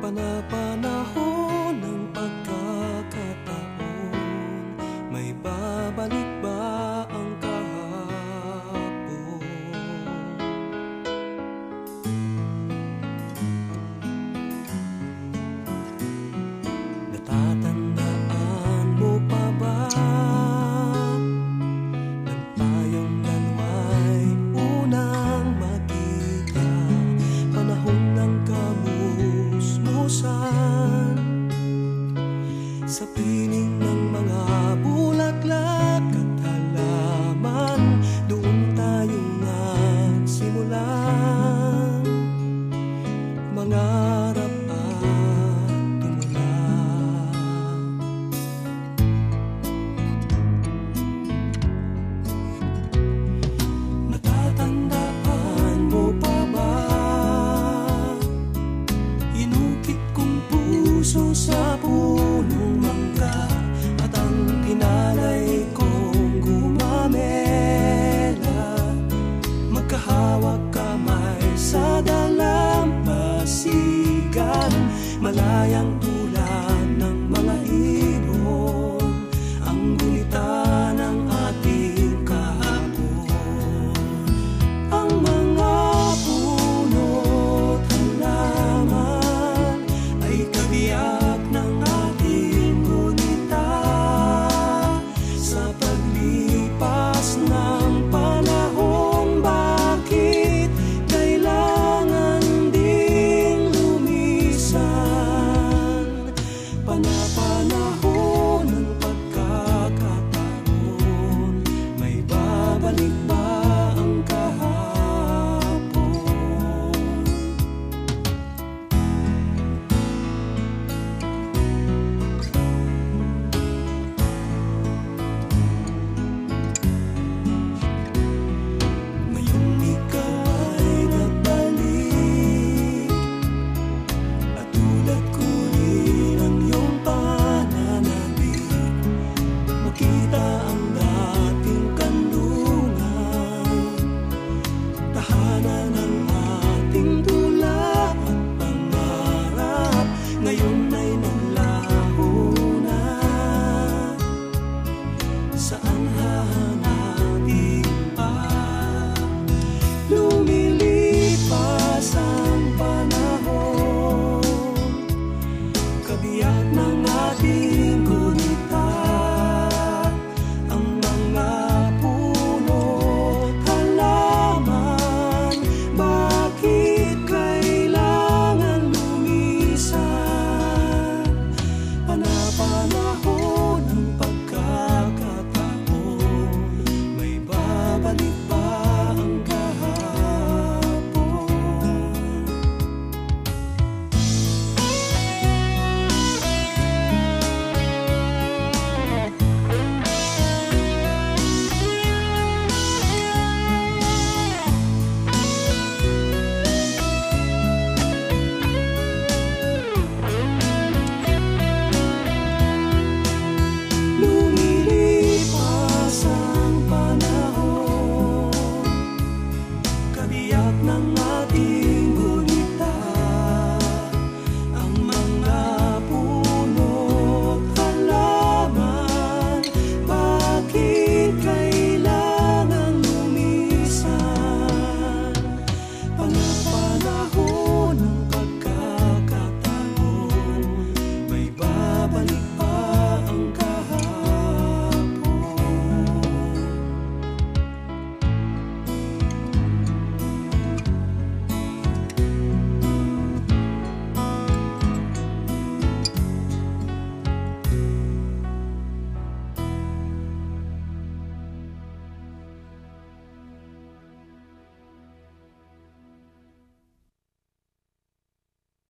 Pana-panahon ng pagkakataon, may babalik ba ang kahapon? Natatandaan mo pa ba nang tayong dalawa'y unang magkita? Panahon ng kamusmusan, sa piling ng mga bulaklak at halaman, doon tayo nagsimulan mangarap at tumula. Natatandaan mo pa ba inukit kong puso sa punong mangga at ang pinalay kong gumamela, magkahawak kamay sa dalampasigan, malayang